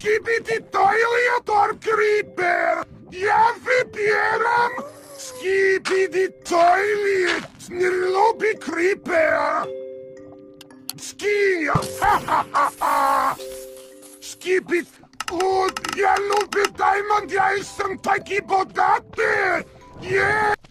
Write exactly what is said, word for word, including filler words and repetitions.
skibidi toilet creeper! Ja wybieram skibidi toilet! Nie lubi creeper! Ski! Ha ha ha ha! Skibidi... O, ja lubię diamond, ja jestem taki bogaty! Yeah!